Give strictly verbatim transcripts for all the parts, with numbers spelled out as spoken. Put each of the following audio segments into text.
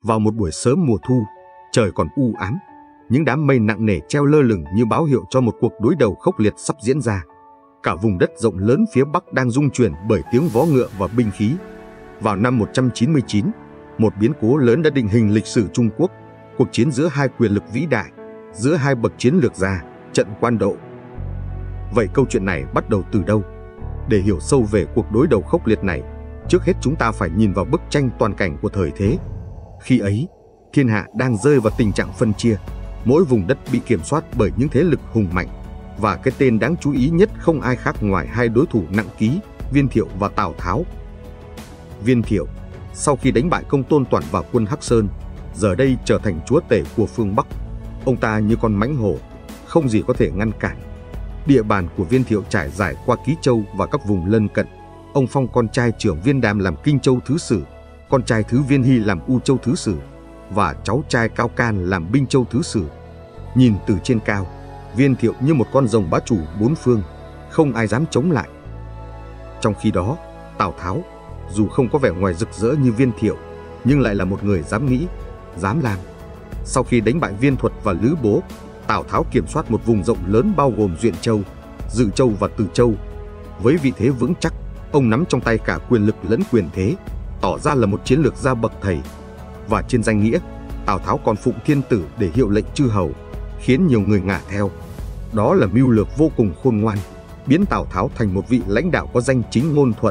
Vào một buổi sớm mùa thu, trời còn u ám, những đám mây nặng nề treo lơ lửng như báo hiệu cho một cuộc đối đầu khốc liệt sắp diễn ra. Cả vùng đất rộng lớn phía Bắc đang rung chuyển bởi tiếng vó ngựa và binh khí. Vào năm một trăm chín mươi chín, một biến cố lớn đã định hình lịch sử Trung Quốc, cuộc chiến giữa hai quyền lực vĩ đại, giữa hai bậc chiến lược gia, trận Quan Độ. Vậy câu chuyện này bắt đầu từ đâu? Để hiểu sâu về cuộc đối đầu khốc liệt này, trước hết chúng ta phải nhìn vào bức tranh toàn cảnh của thời thế. Khi ấy, thiên hạ đang rơi vào tình trạng phân chia, mỗi vùng đất bị kiểm soát bởi những thế lực hùng mạnh, và cái tên đáng chú ý nhất không ai khác ngoài hai đối thủ nặng ký, Viên Thiệu và Tào Tháo. Viên Thiệu, sau khi đánh bại Công Tôn Toản và quân Hắc Sơn, giờ đây trở thành chúa tể của phương Bắc. Ông ta như con mãnh hổ, không gì có thể ngăn cản. Địa bàn của Viên Thiệu trải dài qua Ký Châu và các vùng lân cận. Ông phong con trai trưởng Viên Đàm làm Kinh Châu thứ sử, con trai thứ Viên Hy làm U Châu thứ sử, và cháu trai Cao Can làm Binh Châu thứ sử. Nhìn từ trên cao, Viên Thiệu như một con rồng bá chủ bốn phương, không ai dám chống lại. Trong khi đó, Tào Tháo, dù không có vẻ ngoài rực rỡ như Viên Thiệu, nhưng lại là một người dám nghĩ, dám làm. Sau khi đánh bại Viên Thuật và Lữ Bố, Tào Tháo kiểm soát một vùng rộng lớn bao gồm Duyện Châu, Dự Châu và Từ Châu. Với vị thế vững chắc, ông nắm trong tay cả quyền lực lẫn quyền thế, tỏ ra là một chiến lược gia bậc thầy. Và trên danh nghĩa, Tào Tháo còn phụng thiên tử để hiệu lệnh chư hầu, khiến nhiều người ngả theo. Đó là mưu lược vô cùng khôn ngoan, biến Tào Tháo thành một vị lãnh đạo có danh chính ngôn thuận.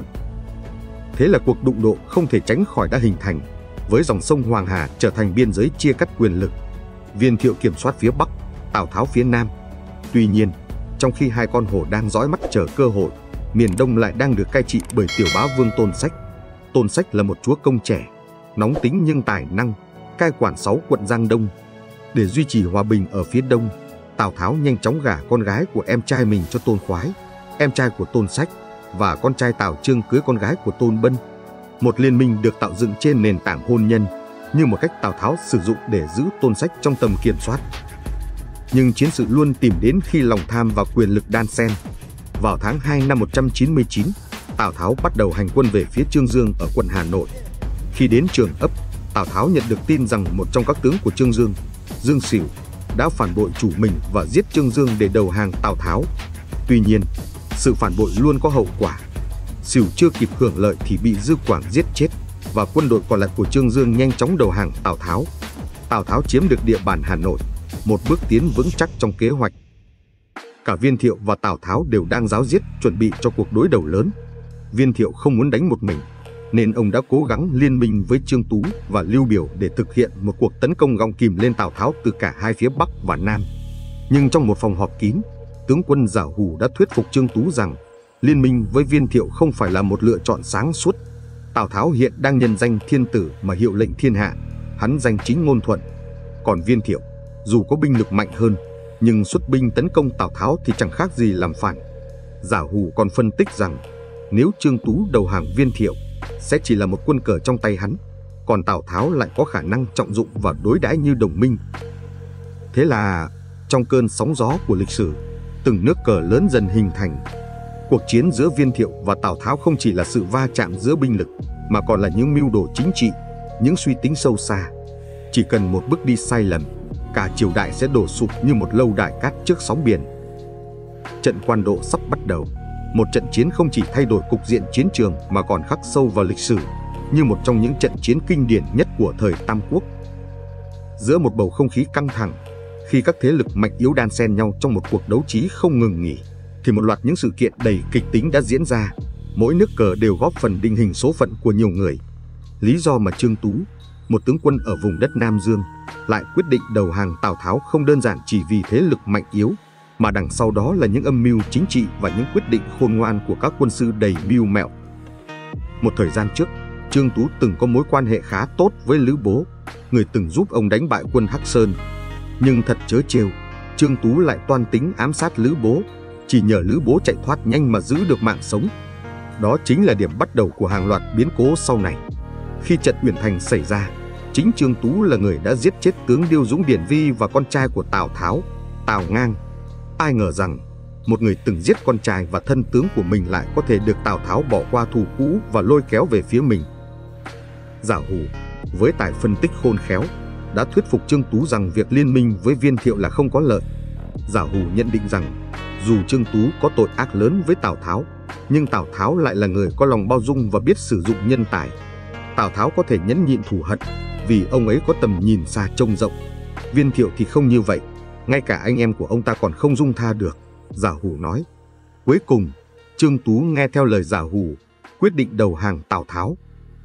Thế là cuộc đụng độ không thể tránh khỏi đã hình thành, với dòng sông Hoàng Hà trở thành biên giới chia cắt quyền lực. Viên Thiệu kiểm soát phía Bắc, Tào Tháo phía Nam. Tuy nhiên, trong khi hai con hổ đang dõi mắt chờ cơ hội, miền Đông lại đang được cai trị bởi tiểu bá vương Tôn Sách. Tôn Sách là một chúa công trẻ, nóng tính nhưng tài năng, cai quản sáu quận Giang Đông. Để duy trì hòa bình ở phía Đông, Tào Tháo nhanh chóng gả con gái của em trai mình cho Tôn Khoái, em trai của Tôn Sách, và con trai Tào Chương cưới con gái của Tôn Bân. Một liên minh được tạo dựng trên nền tảng hôn nhân, như một cách Tào Tháo sử dụng để giữ Tôn Sách trong tầm kiểm soát. Nhưng chiến sự luôn tìm đến khi lòng tham và quyền lực đan xen. Vào tháng hai năm một trăm chín mươi chín, Tào Tháo bắt đầu hành quân về phía Chương Dương ở quận Hà Nội. Khi đến Trường Ấp, Tào Tháo nhận được tin rằng một trong các tướng của Chương Dương, Dương Sỉu, đã phản bội chủ mình và giết Chương Dương để đầu hàng Tào Tháo. Tuy nhiên, sự phản bội luôn có hậu quả. Sỉu chưa kịp hưởng lợi thì bị Dư Quảng giết chết, và quân đội còn lại của Chương Dương nhanh chóng đầu hàng Tào Tháo. Tào Tháo chiếm được địa bàn Hà Nội, một bước tiến vững chắc trong kế hoạch. Cả Viên Thiệu và Tào Tháo đều đang ráo riết chuẩn bị cho cuộc đối đầu lớn. Viên Thiệu không muốn đánh một mình, nên ông đã cố gắng liên minh với Trương Tú và Lưu Biểu để thực hiện một cuộc tấn công gọng kìm lên Tào Tháo từ cả hai phía Bắc và Nam. Nhưng trong một phòng họp kín, tướng quân Giả Hủ đã thuyết phục Trương Tú rằng liên minh với Viên Thiệu không phải là một lựa chọn sáng suốt. Tào Tháo hiện đang nhân danh thiên tử mà hiệu lệnh thiên hạ, hắn danh chính ngôn thuận. Còn Viên Thiệu, dù có binh lực mạnh hơn, nhưng xuất binh tấn công Tào Tháo thì chẳng khác gì làm phản. Giả Hủ còn phân tích rằng nếu Trương Tú đầu hàng Viên Thiệu, sẽ chỉ là một quân cờ trong tay hắn, còn Tào Tháo lại có khả năng trọng dụng và đối đãi như đồng minh. Thế là, trong cơn sóng gió của lịch sử, từng nước cờ lớn dần hình thành. Cuộc chiến giữa Viên Thiệu và Tào Tháo không chỉ là sự va chạm giữa binh lực, mà còn là những mưu đồ chính trị, những suy tính sâu xa. Chỉ cần một bước đi sai lầm, cả triều đại sẽ đổ sụp như một lâu đài cát trước sóng biển. Trận Quan Độ sắp bắt đầu. Một trận chiến không chỉ thay đổi cục diện chiến trường mà còn khắc sâu vào lịch sử, như một trong những trận chiến kinh điển nhất của thời Tam Quốc. Giữa một bầu không khí căng thẳng, khi các thế lực mạnh yếu đan xen nhau trong một cuộc đấu trí không ngừng nghỉ, thì một loạt những sự kiện đầy kịch tính đã diễn ra. Mỗi nước cờ đều góp phần định hình số phận của nhiều người. Lý do mà Trương Tú, một tướng quân ở vùng đất Nam Dương, lại quyết định đầu hàng Tào Tháo không đơn giản chỉ vì thế lực mạnh yếu, mà đằng sau đó là những âm mưu chính trị và những quyết định khôn ngoan của các quân sư đầy mưu mẹo. Một thời gian trước, Trương Tú từng có mối quan hệ khá tốt với Lữ Bố, người từng giúp ông đánh bại quân Hắc Sơn. Nhưng thật trớ trêu, Trương Tú lại toan tính ám sát Lữ Bố, chỉ nhờ Lữ Bố chạy thoát nhanh mà giữ được mạng sống. Đó chính là điểm bắt đầu của hàng loạt biến cố sau này. Khi trận Uyển Thành xảy ra, chính Trương Tú là người đã giết chết tướng Điêu Dũng Điển Vi và con trai của Tào Tháo, Tào Ngang. Ai ngờ rằng, một người từng giết con trai và thân tướng của mình lại có thể được Tào Tháo bỏ qua thù cũ và lôi kéo về phía mình. Giả Hủ, với tài phân tích khôn khéo, đã thuyết phục Trương Tú rằng việc liên minh với Viên Thiệu là không có lợi. Giả Hủ nhận định rằng dù Trương Tú có tội ác lớn với Tào Tháo, nhưng Tào Tháo lại là người có lòng bao dung và biết sử dụng nhân tài. Tào Tháo có thể nhẫn nhịn thù hận vì ông ấy có tầm nhìn xa trông rộng. Viên Thiệu thì không như vậy, ngay cả anh em của ông ta còn không dung tha được, Giả Hủ nói. Cuối cùng, Trương Tú nghe theo lời Giả Hủ, quyết định đầu hàng Tào Tháo.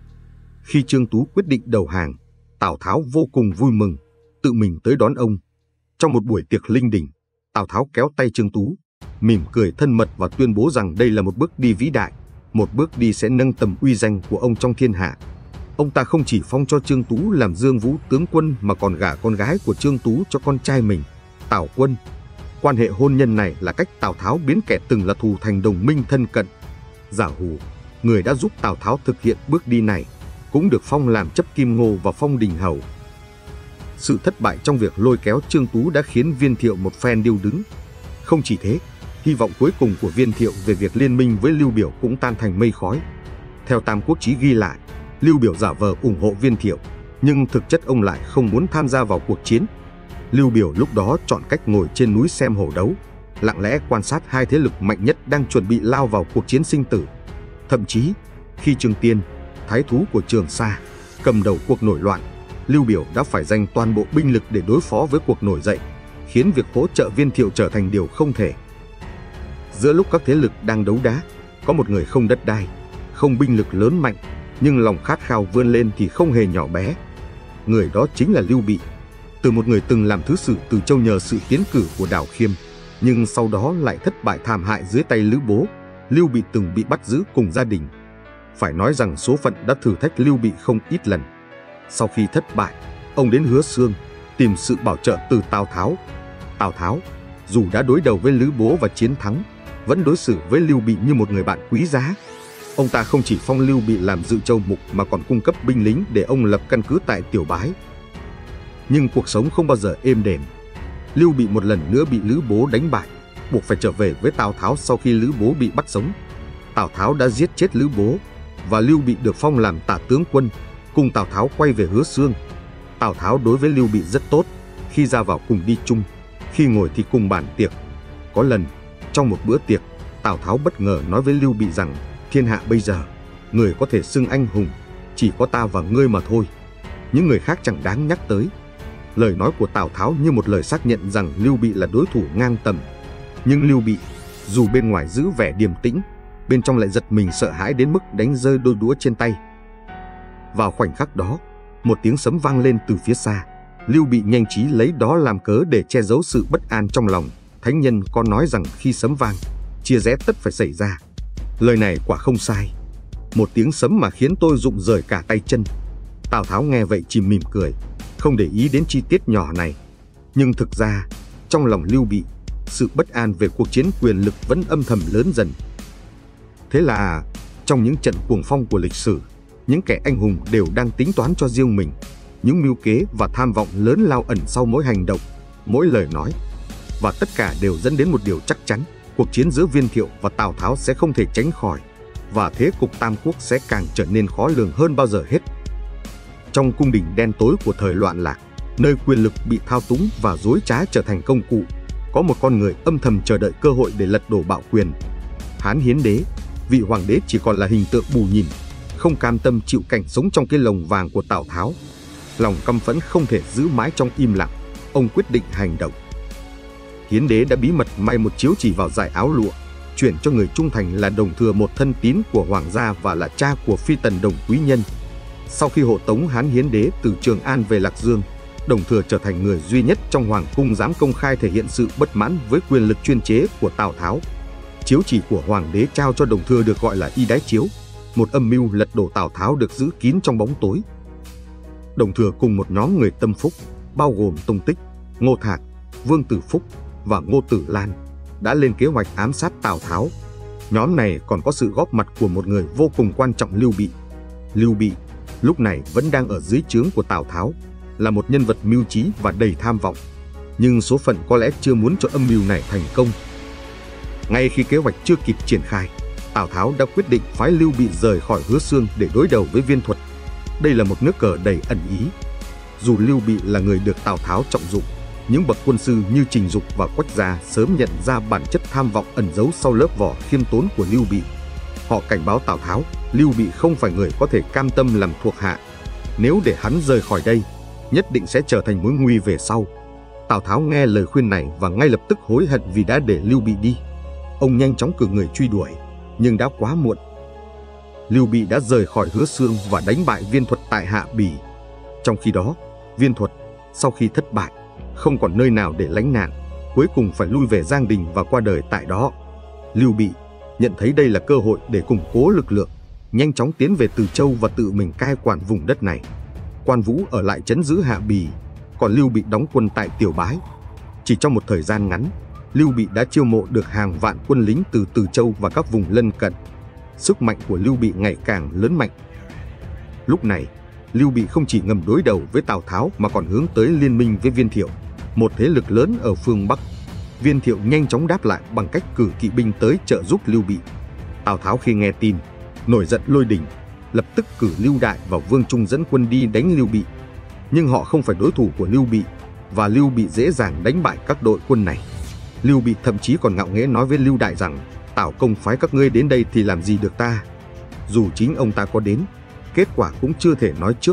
Khi Trương Tú quyết định đầu hàng, Tào Tháo vô cùng vui mừng, tự mình tới đón ông. Trong một buổi tiệc linh đình, Tào Tháo kéo tay Trương Tú, mỉm cười thân mật và tuyên bố rằng đây là một bước đi vĩ đại, một bước đi sẽ nâng tầm uy danh của ông trong thiên hạ. Ông ta không chỉ phong cho Trương Tú làm Dương Vũ tướng quân mà còn gả con gái của Trương Tú cho con trai mình, Tào Quân. Quan hệ hôn nhân này là cách Tào Tháo biến kẻ từng là thù thành đồng minh thân cận. Giả Hủ, người đã giúp Tào Tháo thực hiện bước đi này, cũng được phong làm chấp kim ngô và phong đình hầu. Sự thất bại trong việc lôi kéo Trương Tú đã khiến Viên Thiệu một phen điêu đứng. Không chỉ thế, hy vọng cuối cùng của Viên Thiệu về việc liên minh với Lưu Biểu cũng tan thành mây khói. Theo Tam Quốc Chí ghi lại, Lưu Biểu giả vờ ủng hộ Viên Thiệu, nhưng thực chất ông lại không muốn tham gia vào cuộc chiến. Lưu Biểu lúc đó chọn cách ngồi trên núi xem hổ đấu, lặng lẽ quan sát hai thế lực mạnh nhất đang chuẩn bị lao vào cuộc chiến sinh tử. Thậm chí, khi Trương Tiên, thái thú của Trường Sa, cầm đầu cuộc nổi loạn, Lưu Biểu đã phải dành toàn bộ binh lực để đối phó với cuộc nổi dậy, khiến việc hỗ trợ Viên Thiệu trở thành điều không thể. Giữa lúc các thế lực đang đấu đá, có một người không đất đai, không binh lực lớn mạnh, nhưng lòng khát khao vươn lên thì không hề nhỏ bé. Người đó chính là Lưu Bị. Từ một người từng làm thứ sử Từ Châu nhờ sự tiến cử của Đào Khiêm, nhưng sau đó lại thất bại thảm hại dưới tay Lữ Bố, Lưu Bị từng bị bắt giữ cùng gia đình. Phải nói rằng số phận đã thử thách Lưu Bị không ít lần. Sau khi thất bại, ông đến Hứa Xương tìm sự bảo trợ từ Tào Tháo. Tào Tháo, dù đã đối đầu với Lữ Bố và chiến thắng, vẫn đối xử với Lưu Bị như một người bạn quý giá. Ông ta không chỉ phong Lưu Bị làm Dự Châu Mục mà còn cung cấp binh lính để ông lập căn cứ tại Tiểu Bái. Nhưng cuộc sống không bao giờ êm đềm. Lưu Bị một lần nữa bị Lữ Bố đánh bại, buộc phải trở về với Tào Tháo sau khi Lữ Bố bị bắt sống. Tào Tháo đã giết chết Lữ Bố và Lưu Bị được phong làm tả tướng quân, cùng Tào Tháo quay về Hứa Xương. Tào Tháo đối với Lưu Bị rất tốt, khi ra vào cùng đi chung, khi ngồi thì cùng bàn tiệc. Có lần, trong một bữa tiệc, Tào Tháo bất ngờ nói với Lưu Bị rằng thiên hạ bây giờ, người có thể xưng anh hùng, chỉ có ta và ngươi mà thôi. Những người khác chẳng đáng nhắc tới. Lời nói của Tào Tháo như một lời xác nhận rằng Lưu Bị là đối thủ ngang tầm. Nhưng Lưu Bị, dù bên ngoài giữ vẻ điềm tĩnh, bên trong lại giật mình sợ hãi đến mức đánh rơi đôi đũa trên tay. Vào khoảnh khắc đó, một tiếng sấm vang lên từ phía xa. Lưu Bị nhanh trí lấy đó làm cớ để che giấu sự bất an trong lòng. Thánh nhân có nói rằng khi sấm vang, chia rẽ tất phải xảy ra. Lời này quả không sai. Một tiếng sấm mà khiến tôi rụng rời cả tay chân. Tào Tháo nghe vậy chỉ mỉm cười, không để ý đến chi tiết nhỏ này. Nhưng thực ra, trong lòng Lưu Bị, sự bất an về cuộc chiến quyền lực vẫn âm thầm lớn dần. Thế là, trong những trận cuồng phong của lịch sử, những kẻ anh hùng đều đang tính toán cho riêng mình. Những mưu kế và tham vọng lớn lao ẩn sau mỗi hành động, mỗi lời nói. Và tất cả đều dẫn đến một điều chắc chắn, cuộc chiến giữa Viên Thiệu và Tào Tháo sẽ không thể tránh khỏi, và thế cục Tam Quốc sẽ càng trở nên khó lường hơn bao giờ hết. Trong cung đình đen tối của thời loạn lạc, nơi quyền lực bị thao túng và dối trá trở thành công cụ, có một con người âm thầm chờ đợi cơ hội để lật đổ bạo quyền. Hán Hiến Đế, vị hoàng đế chỉ còn là hình tượng bù nhìn, không cam tâm chịu cảnh sống trong cái lồng vàng của Tào Tháo. Lòng căm phẫn không thể giữ mãi trong im lặng, ông quyết định hành động. Hiến Đế đã bí mật may một chiếu chỉ vào dải áo lụa, chuyển cho người trung thành là Đồng Thừa, một thân tín của hoàng gia và là cha của phi tần Đồng Quý Nhân. Sau khi hộ tống Hán Hiến Đế từ Trường An về Lạc Dương, Đồng Thừa trở thành người duy nhất trong hoàng cung dám công khai thể hiện sự bất mãn với quyền lực chuyên chế của Tào Tháo. Chiếu chỉ của hoàng đế trao cho Đồng Thừa được gọi là Y Đái Chiếu, một âm mưu lật đổ Tào Tháo được giữ kín trong bóng tối. Đồng Thừa cùng một nhóm người tâm phúc, bao gồm Tông Tích, Ngô Thạc, Vương Tử Phúc và Ngô Tử Lan, đã lên kế hoạch ám sát Tào Tháo. Nhóm này còn có sự góp mặt của một người vô cùng quan trọng, Lưu Bị. Lưu Bị lúc này vẫn đang ở dưới trướng của Tào Tháo, là một nhân vật mưu trí và đầy tham vọng. Nhưng số phận có lẽ chưa muốn cho âm mưu này thành công. Ngay khi kế hoạch chưa kịp triển khai, Tào Tháo đã quyết định phái Lưu Bị rời khỏi Hứa Xương để đối đầu với Viên Thuật. Đây là một nước cờ đầy ẩn ý. Dù Lưu Bị là người được Tào Tháo trọng dụng, những bậc quân sư như Trình Dục và Quách Gia sớm nhận ra bản chất tham vọng ẩn giấu sau lớp vỏ khiêm tốn của Lưu Bị. Họ cảnh báo Tào Tháo, Lưu Bị không phải người có thể cam tâm làm thuộc hạ. Nếu để hắn rời khỏi đây, nhất định sẽ trở thành mối nguy về sau. Tào Tháo nghe lời khuyên này và ngay lập tức hối hận vì đã để Lưu Bị đi. Ông nhanh chóng cử người truy đuổi, nhưng đã quá muộn. Lưu Bị đã rời khỏi Hứa Xương và đánh bại Viên Thuật tại Hạ Bì. Trong khi đó, Viên Thuật, sau khi thất bại, không còn nơi nào để lánh nạn, cuối cùng phải lui về Giang Đình và qua đời tại đó. Lưu Bị nhận thấy đây là cơ hội để củng cố lực lượng, nhanh chóng tiến về Từ Châu và tự mình cai quản vùng đất này. Quan Vũ ở lại trấn giữ Hạ Bì, còn Lưu Bị đóng quân tại Tiểu Bái. Chỉ trong một thời gian ngắn, Lưu Bị đã chiêu mộ được hàng vạn quân lính từ Từ Châu và các vùng lân cận. Sức mạnh của Lưu Bị ngày càng lớn mạnh. Lúc này, Lưu Bị không chỉ ngầm đối đầu với Tào Tháo mà còn hướng tới liên minh với Viên Thiệu, một thế lực lớn ở phương Bắc. Viên Thiệu nhanh chóng đáp lại bằng cách cử kỵ binh tới trợ giúp Lưu Bị. Tào Tháo khi nghe tin, nổi giận lôi đình, lập tức cử Lưu Đại và Vương Trung dẫn quân đi đánh Lưu Bị. Nhưng họ không phải đối thủ của Lưu Bị, và Lưu Bị dễ dàng đánh bại các đội quân này. Lưu Bị thậm chí còn ngạo nghễ nói với Lưu Đại rằng, Tào công phái các ngươi đến đây thì làm gì được ta. Dù chính ông ta có đến, kết quả cũng chưa thể nói trước.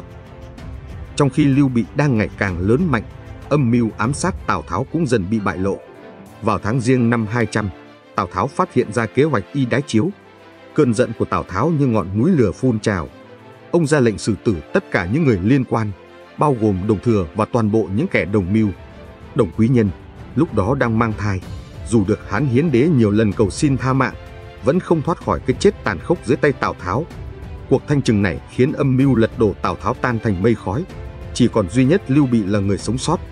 Trong khi Lưu Bị đang ngày càng lớn mạnh, âm mưu ám sát Tào Tháo cũng dần bị bại lộ. Vào tháng Giêng năm hai trăm, Tào Tháo phát hiện ra kế hoạch Y Đái Chiếu. Cơn giận của Tào Tháo như ngọn núi lửa phun trào. Ông ra lệnh xử tử tất cả những người liên quan, bao gồm Đồng Thừa và toàn bộ những kẻ đồng mưu. Đồng Quý Nhân lúc đó đang mang thai, dù được Hán Hiến Đế nhiều lần cầu xin tha mạng, vẫn không thoát khỏi cái chết tàn khốc dưới tay Tào Tháo. Cuộc thanh trừng này khiến âm mưu lật đổ Tào Tháo tan thành mây khói, chỉ còn duy nhất Lưu Bị là người sống sót.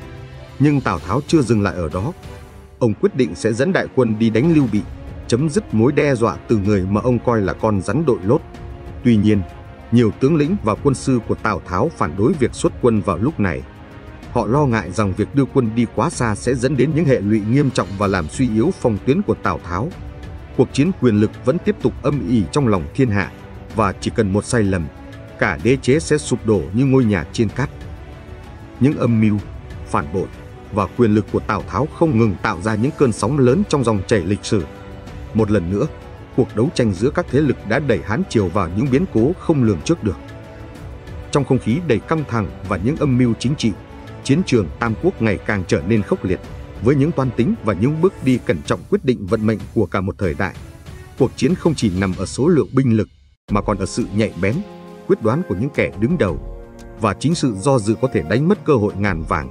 Nhưng Tào Tháo chưa dừng lại ở đó. Ông quyết định sẽ dẫn đại quân đi đánh Lưu Bị, chấm dứt mối đe dọa từ người mà ông coi là con rắn đội lốt. Tuy nhiên, nhiều tướng lĩnh và quân sư của Tào Tháo phản đối việc xuất quân vào lúc này. Họ lo ngại rằng việc đưa quân đi quá xa sẽ dẫn đến những hệ lụy nghiêm trọng và làm suy yếu phòng tuyến của Tào Tháo. Cuộc chiến quyền lực vẫn tiếp tục âm ỉ trong lòng thiên hạ, và chỉ cần một sai lầm, cả đế chế sẽ sụp đổ như ngôi nhà trên cát. Những âm mưu, phản bội và quyền lực của Tào Tháo không ngừng tạo ra những cơn sóng lớn trong dòng chảy lịch sử. Một lần nữa, cuộc đấu tranh giữa các thế lực đã đẩy Hán Triều vào những biến cố không lường trước được. Trong không khí đầy căng thẳng và những âm mưu chính trị, chiến trường Tam Quốc ngày càng trở nên khốc liệt, với những toan tính và những bước đi cẩn trọng quyết định vận mệnh của cả một thời đại. Cuộc chiến không chỉ nằm ở số lượng binh lực, mà còn ở sự nhạy bén, quyết đoán của những kẻ đứng đầu, và chính sự do dự có thể đánh mất cơ hội ngàn vàng.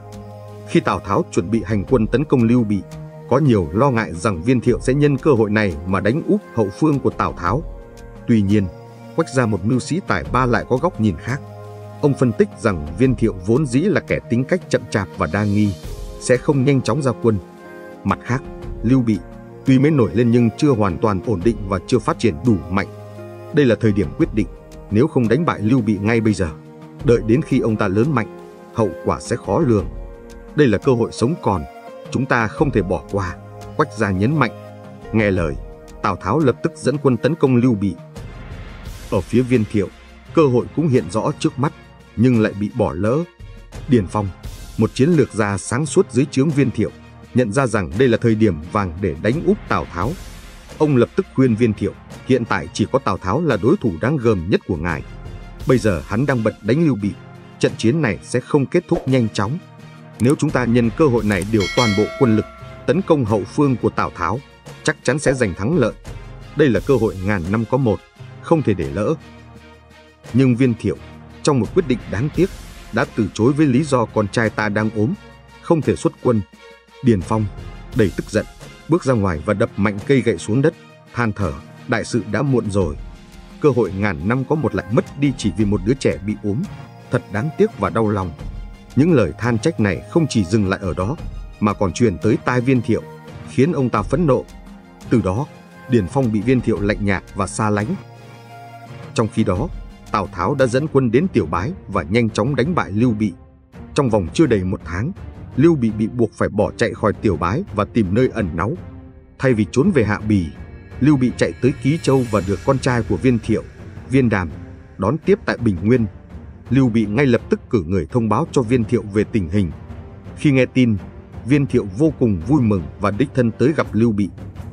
Khi Tào Tháo chuẩn bị hành quân tấn công Lưu Bị, có nhiều lo ngại rằng Viên Thiệu sẽ nhân cơ hội này mà đánh úp hậu phương của Tào Tháo. Tuy nhiên, Quách Gia, một mưu sĩ tài ba, lại có góc nhìn khác. Ông phân tích rằng Viên Thiệu vốn dĩ là kẻ tính cách chậm chạp và đa nghi, sẽ không nhanh chóng ra quân. Mặt khác, Lưu Bị tuy mới nổi lên nhưng chưa hoàn toàn ổn định và chưa phát triển đủ mạnh. Đây là thời điểm quyết định, nếu không đánh bại Lưu Bị ngay bây giờ, đợi đến khi ông ta lớn mạnh, hậu quả sẽ khó lường. Đây là cơ hội sống còn, chúng ta không thể bỏ qua, Quách Gia nhấn mạnh. Nghe lời, Tào Tháo lập tức dẫn quân tấn công Lưu Bị. Ở phía Viên Thiệu, cơ hội cũng hiện rõ trước mắt, nhưng lại bị bỏ lỡ. Điền Phong, một chiến lược gia sáng suốt dưới trướng Viên Thiệu, nhận ra rằng đây là thời điểm vàng để đánh úp Tào Tháo. Ông lập tức khuyên Viên Thiệu, hiện tại chỉ có Tào Tháo là đối thủ đáng gờm nhất của ngài. Bây giờ hắn đang bận đánh Lưu Bị, trận chiến này sẽ không kết thúc nhanh chóng. Nếu chúng ta nhân cơ hội này điều toàn bộ quân lực, tấn công hậu phương của Tào Tháo, chắc chắn sẽ giành thắng lợi. Đây là cơ hội ngàn năm có một, không thể để lỡ. Nhưng Viên Thiệu, trong một quyết định đáng tiếc, đã từ chối với lý do con trai ta đang ốm, không thể xuất quân. Điền Phong, đầy tức giận, bước ra ngoài và đập mạnh cây gậy xuống đất, than thở, đại sự đã muộn rồi. Cơ hội ngàn năm có một lại mất đi chỉ vì một đứa trẻ bị ốm, thật đáng tiếc và đau lòng. Những lời than trách này không chỉ dừng lại ở đó, mà còn truyền tới tai Viên Thiệu, khiến ông ta phẫn nộ. Từ đó, Điền Phong bị Viên Thiệu lạnh nhạt và xa lánh. Trong khi đó, Tào Tháo đã dẫn quân đến Tiểu Bái và nhanh chóng đánh bại Lưu Bị. Trong vòng chưa đầy một tháng, Lưu Bị bị buộc phải bỏ chạy khỏi Tiểu Bái và tìm nơi ẩn náu. Thay vì trốn về Hạ Bì, Lưu Bị chạy tới Ký Châu và được con trai của Viên Thiệu, Viên Đàm, đón tiếp tại Bình Nguyên. Lưu Bị ngay lập tức cử người thông báo cho Viên Thiệu về tình hình. Khi nghe tin, Viên Thiệu vô cùng vui mừng và đích thân tới gặp Lưu Bị.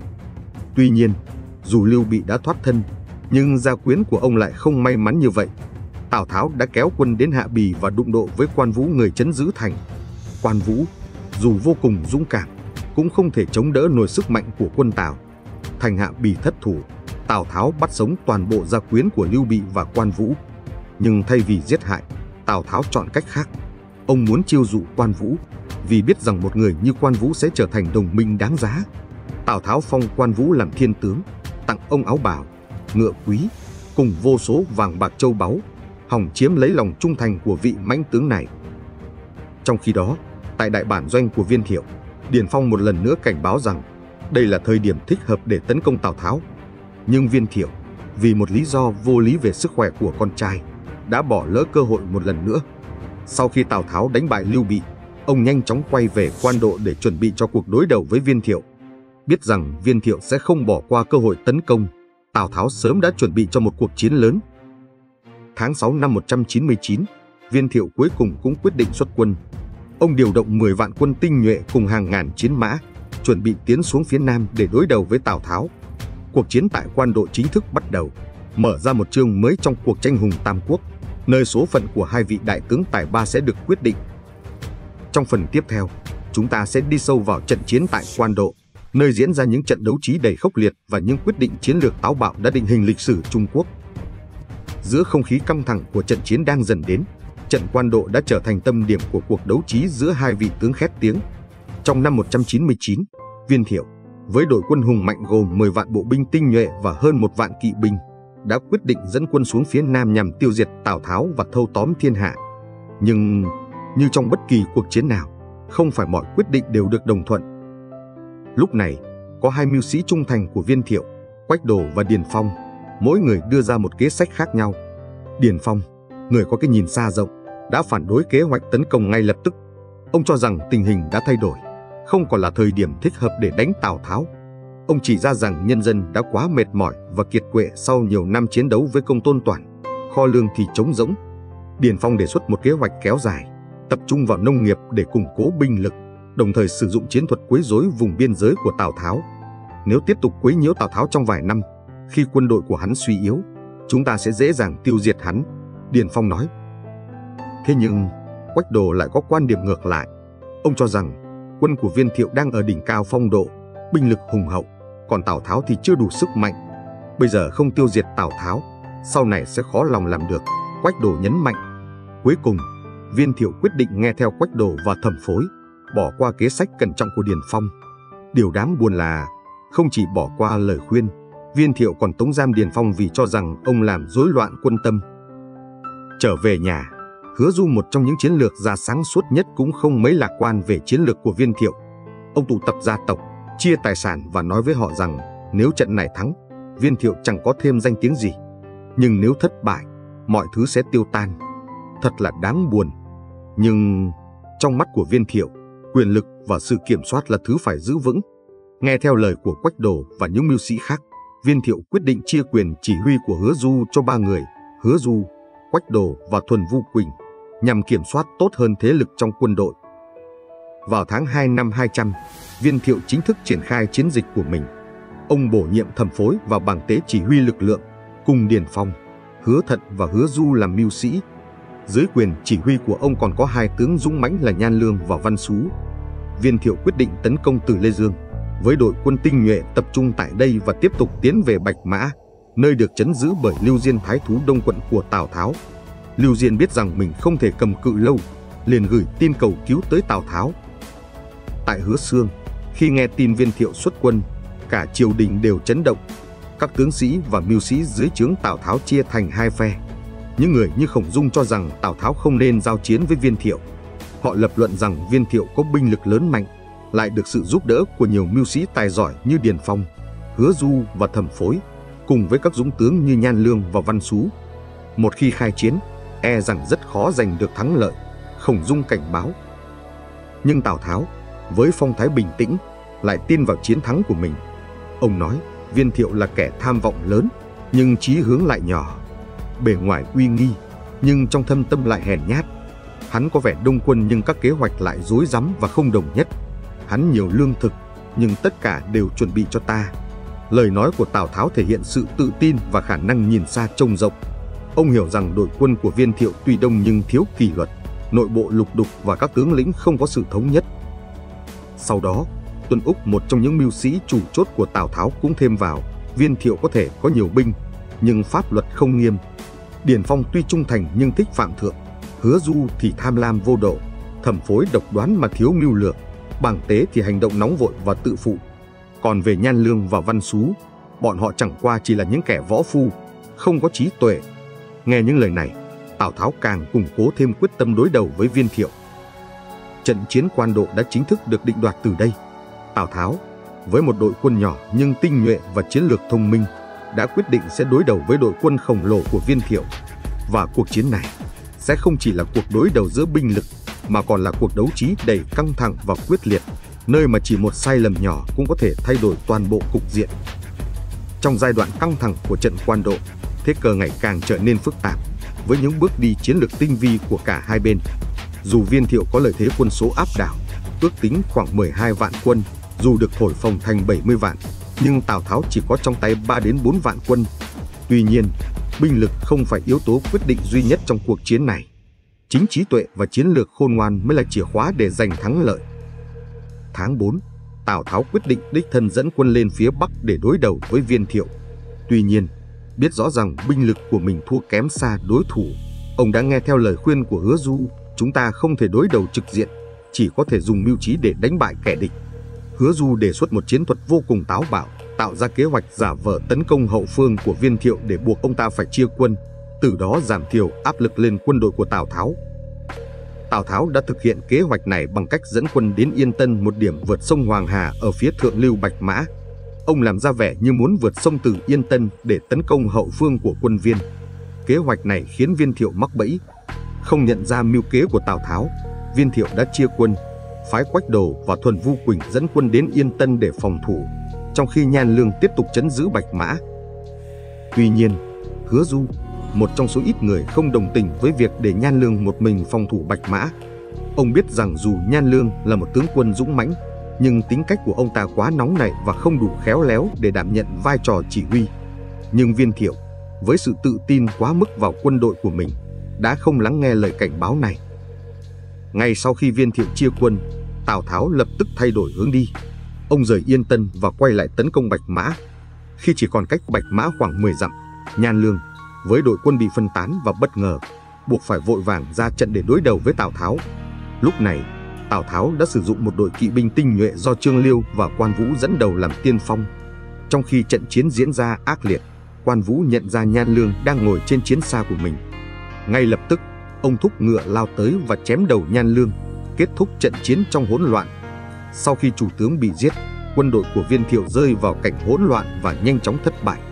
Tuy nhiên, dù Lưu Bị đã thoát thân, nhưng gia quyến của ông lại không may mắn như vậy. Tào Tháo đã kéo quân đến Hạ Bì và đụng độ với Quan Vũ, người trấn giữ thành. Quan Vũ, dù vô cùng dũng cảm, cũng không thể chống đỡ nổi sức mạnh của quân Tào. Thành Hạ Bì thất thủ, Tào Tháo bắt sống toàn bộ gia quyến của Lưu Bị và Quan Vũ. Nhưng thay vì giết hại, Tào Tháo chọn cách khác. Ông muốn chiêu dụ Quan Vũ, vì biết rằng một người như Quan Vũ sẽ trở thành đồng minh đáng giá. Tào Tháo phong Quan Vũ làm thiên tướng, tặng ông áo bào, ngựa quý, cùng vô số vàng bạc châu báu, hòng chiếm lấy lòng trung thành của vị mãnh tướng này. Trong khi đó, tại đại bản doanh của Viên Thiệu, Điền Phong một lần nữa cảnh báo rằng đây là thời điểm thích hợp để tấn công Tào Tháo. Nhưng Viên Thiệu, vì một lý do vô lý về sức khỏe của con trai, đã bỏ lỡ cơ hội một lần nữa. Sau khi Tào Tháo đánh bại Lưu Bị, ông nhanh chóng quay về Quan Độ để chuẩn bị cho cuộc đối đầu với Viên Thiệu. Biết rằng Viên Thiệu sẽ không bỏ qua cơ hội tấn công, Tào Tháo sớm đã chuẩn bị cho một cuộc chiến lớn. Tháng sáu năm một trăm chín mươi chín, Viên Thiệu cuối cùng cũng quyết định xuất quân. Ông điều động mười vạn quân tinh nhuệ cùng hàng ngàn chiến mã, chuẩn bị tiến xuống phía Nam để đối đầu với Tào Tháo. Cuộc chiến tại Quan Độ chính thức bắt đầu, mở ra một chương mới trong cuộc tranh hùng Tam Quốc, nơi số phận của hai vị đại tướng tài ba sẽ được quyết định. Trong phần tiếp theo, chúng ta sẽ đi sâu vào trận chiến tại Quan Độ, nơi diễn ra những trận đấu trí đầy khốc liệt và những quyết định chiến lược táo bạo đã định hình lịch sử Trung Quốc. Giữa không khí căng thẳng của trận chiến đang dần đến, trận Quan Độ đã trở thành tâm điểm của cuộc đấu trí giữa hai vị tướng khét tiếng. Trong năm một trăm chín mươi chín, Viên Thiệu, với đội quân hùng mạnh gồm mười vạn bộ binh tinh nhuệ và hơn một vạn kỵ binh, đã quyết định dẫn quân xuống phía Nam nhằm tiêu diệt Tào Tháo và thâu tóm thiên hạ. Nhưng, như trong bất kỳ cuộc chiến nào, không phải mọi quyết định đều được đồng thuận. Lúc này, có hai mưu sĩ trung thành của Viên Thiệu, Quách Đồ và Điền Phong, mỗi người đưa ra một kế sách khác nhau. Điền Phong, người có cái nhìn xa rộng, đã phản đối kế hoạch tấn công ngay lập tức. Ông cho rằng tình hình đã thay đổi, không còn là thời điểm thích hợp để đánh Tào Tháo. Ông chỉ ra rằng nhân dân đã quá mệt mỏi và kiệt quệ sau nhiều năm chiến đấu với Công Tôn Toản, kho lương thì trống rỗng. Điền Phong đề xuất một kế hoạch kéo dài, tập trung vào nông nghiệp để củng cố binh lực, đồng thời sử dụng chiến thuật quấy rối vùng biên giới của Tào Tháo. Nếu tiếp tục quấy nhiễu Tào Tháo trong vài năm, khi quân đội của hắn suy yếu, chúng ta sẽ dễ dàng tiêu diệt hắn, Điền Phong nói. Thế nhưng, Quách Đồ lại có quan điểm ngược lại. Ông cho rằng quân của Viên Thiệu đang ở đỉnh cao phong độ, binh lực hùng hậu, còn Tào Tháo thì chưa đủ sức mạnh. Bây giờ không tiêu diệt Tào Tháo, sau này sẽ khó lòng làm được, Quách Đồ nhấn mạnh. Cuối cùng, Viên Thiệu quyết định nghe theo Quách Đồ và Thẩm Phối, bỏ qua kế sách cẩn trọng của Điền Phong. Điều đáng buồn là, không chỉ bỏ qua lời khuyên, Viên Thiệu còn tống giam Điền Phong vì cho rằng ông làm rối loạn quân tâm. Trở về nhà, Hứa Du, một trong những chiến lược gia sáng suốt nhất, cũng không mấy lạc quan về chiến lược của Viên Thiệu. Ông tụ tập gia tộc, chia tài sản và nói với họ rằng nếu trận này thắng, Viên Thiệu chẳng có thêm danh tiếng gì. Nhưng nếu thất bại, mọi thứ sẽ tiêu tan. Thật là đáng buồn. Nhưng trong mắt của Viên Thiệu, quyền lực và sự kiểm soát là thứ phải giữ vững. Nghe theo lời của Quách Đồ và những mưu sĩ khác, Viên Thiệu quyết định chia quyền chỉ huy của Hứa Du cho ba người: Hứa Du, Quách Đồ và Thuần Vu Quỳnh, nhằm kiểm soát tốt hơn thế lực trong quân đội. Vào tháng hai năm hai trăm, Viên Thiệu chính thức triển khai chiến dịch của mình. Ông bổ nhiệm Thẩm Phối và Bàng Tế chỉ huy lực lượng, cùng Điền Phong, Hứa Thận và Hứa Du làm mưu sĩ. Dưới quyền chỉ huy của ông còn có hai tướng dũng mãnh là Nhan Lương và Văn Sú. Viên Thiệu quyết định tấn công từ Lê Dương, với đội quân tinh nhuệ tập trung tại đây và tiếp tục tiến về Bạch Mã, nơi được trấn giữ bởi Lưu Diên, thái thú Đông quận của Tào Tháo. Lưu Diên biết rằng mình không thể cầm cự lâu, liền gửi tin cầu cứu tới Tào Tháo. Tại Hứa Xương, khi nghe tin Viên Thiệu xuất quân, cả triều đình đều chấn động. Các tướng sĩ và mưu sĩ dưới trướng Tào Tháo chia thành hai phe. Những người như Khổng Dung cho rằng Tào Tháo không nên giao chiến với Viên Thiệu. Họ lập luận rằng Viên Thiệu có binh lực lớn mạnh, lại được sự giúp đỡ của nhiều mưu sĩ tài giỏi như Điền Phong, Hứa Du và Thẩm Phối, cùng với các dũng tướng như Nhan Lương và Văn Sú. Một khi khai chiến, e rằng rất khó giành được thắng lợi, Khổng Dung cảnh báo. Nhưng Tào Tháo, với phong thái bình tĩnh, lại tin vào chiến thắng của mình. Ông nói Viên Thiệu là kẻ tham vọng lớn, nhưng chí hướng lại nhỏ. bề ngoài uy nghi, nhưng trong thâm tâm lại hèn nhát. Hắn có vẻ đông quân nhưng các kế hoạch lại rối rắm và không đồng nhất. Hắn nhiều lương thực, nhưng tất cả đều chuẩn bị cho ta. Lời nói của Tào Tháo thể hiện sự tự tin và khả năng nhìn xa trông rộng. Ông hiểu rằng đội quân của Viên Thiệu tuy đông nhưng thiếu kỷ luật, nội bộ lục đục và các tướng lĩnh không có sự thống nhất. Sau đó, Tuân Úc, một trong những mưu sĩ chủ chốt của Tào Tháo, cũng thêm vào. Viên Thiệu có thể có nhiều binh, nhưng pháp luật không nghiêm. Điền Phong tuy trung thành nhưng thích phạm thượng. Hứa Du thì tham lam vô độ, Thẩm Phối độc đoán mà thiếu mưu lược. Bàng Tế thì hành động nóng vội và tự phụ. Còn về Nhan Lương và Văn Sú, bọn họ chẳng qua chỉ là những kẻ võ phu, không có trí tuệ. Nghe những lời này, Tào Tháo càng củng cố thêm quyết tâm đối đầu với Viên Thiệu. Trận chiến Quan Độ đã chính thức được định đoạt từ đây. Tào Tháo, với một đội quân nhỏ nhưng tinh nhuệ và chiến lược thông minh, đã quyết định sẽ đối đầu với đội quân khổng lồ của Viên Thiệu. Và cuộc chiến này sẽ không chỉ là cuộc đối đầu giữa binh lực, mà còn là cuộc đấu trí đầy căng thẳng và quyết liệt, nơi mà chỉ một sai lầm nhỏ cũng có thể thay đổi toàn bộ cục diện. Trong giai đoạn căng thẳng của trận Quan Độ, thế cờ ngày càng trở nên phức tạp, với những bước đi chiến lược tinh vi của cả hai bên. Dù Viên Thiệu có lợi thế quân số áp đảo, ước tính khoảng mười hai vạn quân, dù được thổi phồng thành bảy mươi vạn, nhưng Tào Tháo chỉ có trong tay ba đến bốn vạn quân. Tuy nhiên, binh lực không phải yếu tố quyết định duy nhất trong cuộc chiến này. Chính trí tuệ và chiến lược khôn ngoan mới là chìa khóa để giành thắng lợi. Tháng tư, Tào Tháo quyết định đích thân dẫn quân lên phía Bắc để đối đầu với Viên Thiệu. Tuy nhiên, biết rõ rằng binh lực của mình thua kém xa đối thủ, ông đã nghe theo lời khuyên của Hứa Du. Chúng ta không thể đối đầu trực diện, chỉ có thể dùng mưu trí để đánh bại kẻ địch. Hứa Du đề xuất một chiến thuật vô cùng táo bạo, tạo ra kế hoạch giả vờ tấn công hậu phương của Viên Thiệu để buộc ông ta phải chia quân, từ đó giảm thiểu áp lực lên quân đội của Tào Tháo. Tào Tháo đã thực hiện kế hoạch này bằng cách dẫn quân đến Yên Tân, một điểm vượt sông Hoàng Hà ở phía thượng lưu Bạch Mã. Ông làm ra vẻ như muốn vượt sông từ Yên Tân để tấn công hậu phương của quân Viên. Kế hoạch này khiến Viên Thiệu mắc bẫy. Không nhận ra mưu kế của Tào Tháo, Viên Thiệu đã chia quân, phái Quách Đồ và Thuần Vu Quỳnh dẫn quân đến Yên Tân để phòng thủ, trong khi Nhan Lương tiếp tục trấn giữ Bạch Mã. Tuy nhiên, Hứa Du, một trong số ít người không đồng tình với việc để Nhan Lương một mình phòng thủ Bạch Mã. Ông biết rằng dù Nhan Lương là một tướng quân dũng mãnh, nhưng tính cách của ông ta quá nóng nảy và không đủ khéo léo để đảm nhận vai trò chỉ huy. Nhưng Viên Thiệu, với sự tự tin quá mức vào quân đội của mình, đã không lắng nghe lời cảnh báo này. Ngay sau khi Viên Thiệu chia quân, Tào Tháo lập tức thay đổi hướng đi. Ông rời Yên Tân và quay lại tấn công Bạch Mã. Khi chỉ còn cách Bạch Mã khoảng mười dặm, Nhan Lương, với đội quân bị phân tán và bất ngờ, buộc phải vội vàng ra trận để đối đầu với Tào Tháo. Lúc này, Tào Tháo đã sử dụng một đội kỵ binh tinh nhuệ do Trương Liêu và Quan Vũ dẫn đầu làm tiên phong. Trong khi trận chiến diễn ra ác liệt, Quan Vũ nhận ra Nhan Lương đang ngồi trên chiến xa của mình. Ngay lập tức, ông thúc ngựa lao tới và chém đầu Nhan Lương, kết thúc trận chiến trong hỗn loạn. Sau khi chủ tướng bị giết, quân đội của Viên Thiệu rơi vào cảnh hỗn loạn và nhanh chóng thất bại.